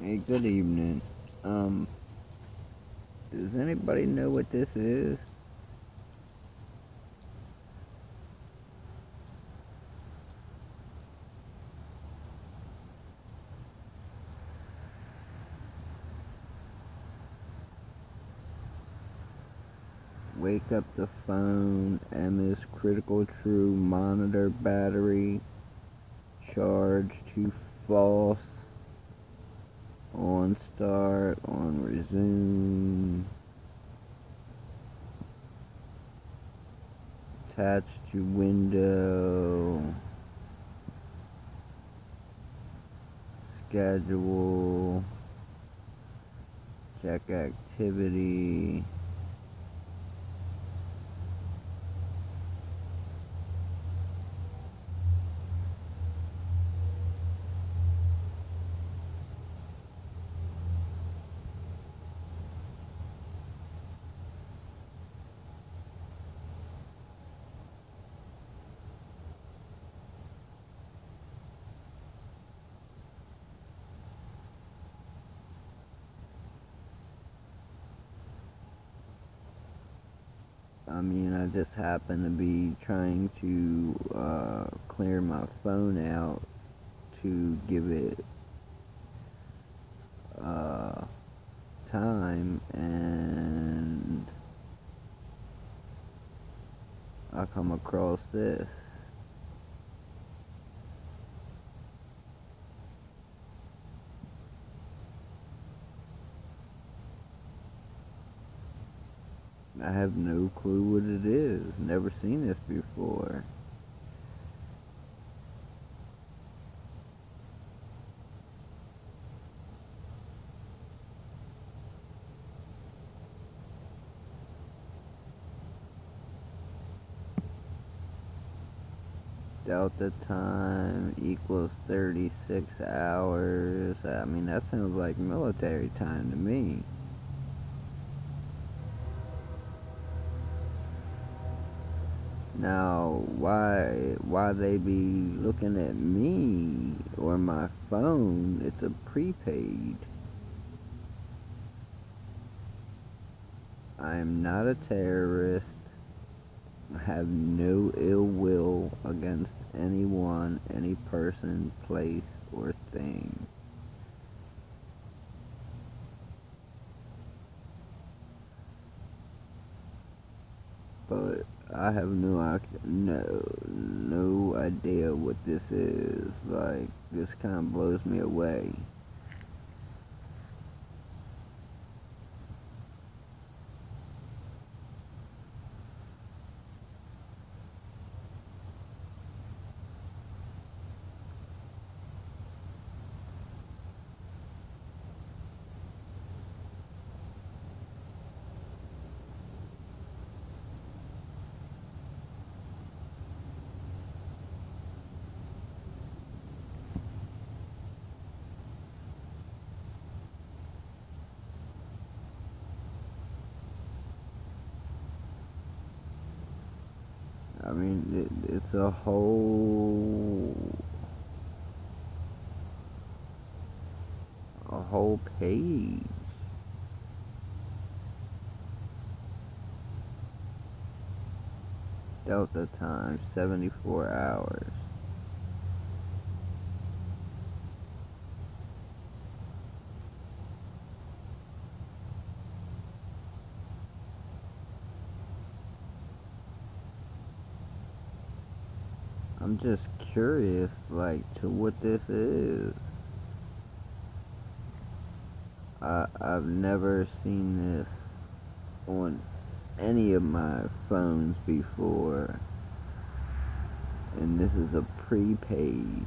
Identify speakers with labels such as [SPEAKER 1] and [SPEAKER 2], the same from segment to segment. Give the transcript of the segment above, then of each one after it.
[SPEAKER 1] Hey, good evening. Um, does anybody know what this is? Wake up the phone, MS critical true, monitor battery, charge to false, on start, on resume, attach to window, schedule, check activity. I just happen to be trying to clear my phone out to give it uh, time, and I come across this. I have no clue what it is. Never seen this before. Delta time equals 36 hours. That sounds like military time to me. Now, why they be looking at me or my phone? It's a prepaid. I am not a terrorist. I have no ill will against anyone, any person, place, or thing. But I have no idea what this is. Like, this kind of blows me away. It's a whole page. Delta time 74 hours. I'm just curious, like, to what this is. I've never seen this on any of my phones before, and this is a prepaid.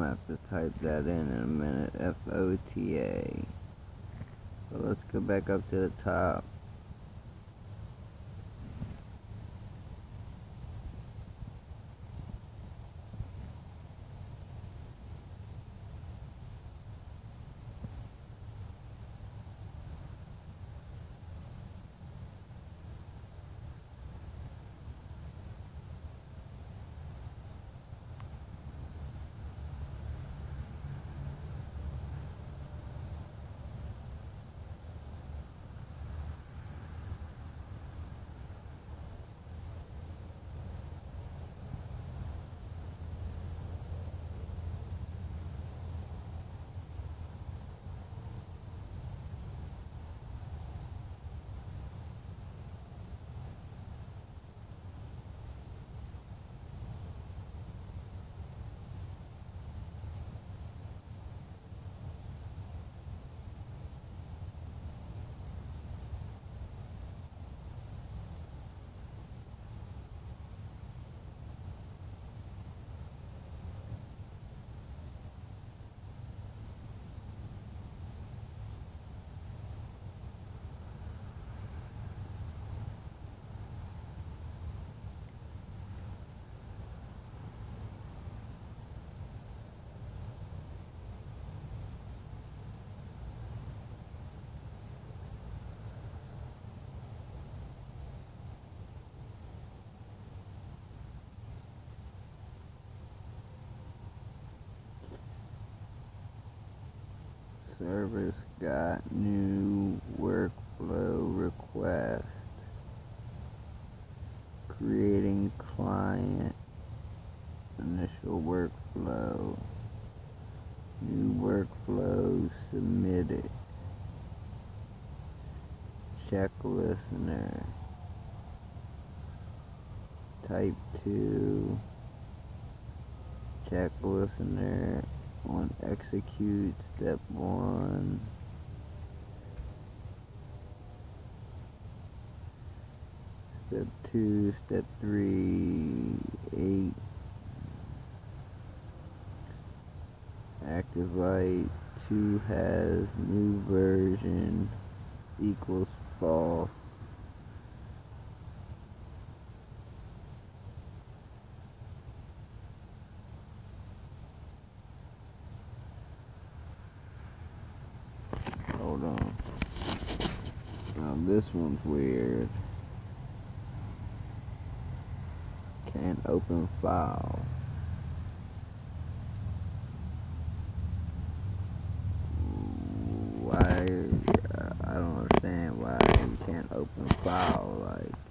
[SPEAKER 1] gonna have to type that in a minute. FOTA. So let's go back up to the top. Service got new workflow request. Creating client initial workflow. New workflow submitted. Check listener. Type 2. Check listener on execute step 1. Step 2, step 3, 8. Active light 2 has new version equals false. Hold on. Now this one's weird. Can't open file. Why? I don't understand why you can't open file. Like,